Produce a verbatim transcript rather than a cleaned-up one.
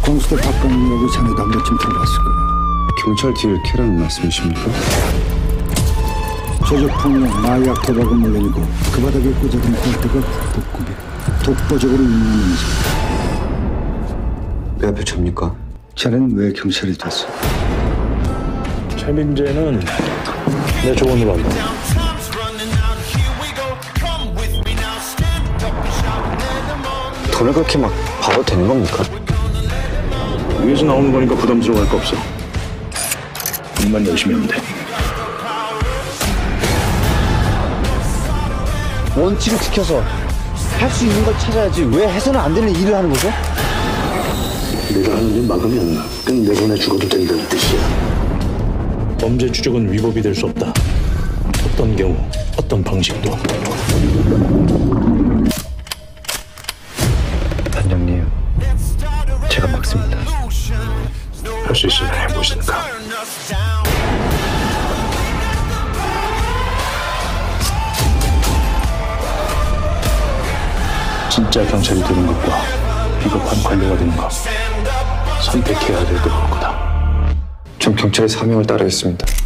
공수대 박건이라고 자네도 한 번쯤 들어봤을 거야. 경찰 뒤를 캐라는 말씀이십니까? 조직폭력, 마약, 도박은 물론이고 그 바닥에 꽂아둔 골대가 국보급이야. 독보적으로 운영하는 자. 내 앞에 접니까? 자네는 왜 경찰이 됐어? 최민재는 내 조언으로 한다. 돈을 그렇게 막 봐도 되는 겁니까? 위에서 나오는 거니까 부담스러워할 거 없어. 일만 열심히 하면 돼. 원칙을 지켜서 할 수 있는 걸 찾아야지 왜 해서는 안 되는 일을 하는 거죠? 내가 하는 일 막으면 끝내 손에 죽어도 된다는 뜻이야. 범죄 추적은 위법이 될 수 없다. 어떤 경우, 어떤 방식도. 단장님, 제가 막습니다. 할 수 있으면 해보시니까. 진짜 경찰이 되는 것과 비겁한 관료가 되는 것 선택해야 될 때가 올 거다. 전 경찰의 사명을 따르겠습니다.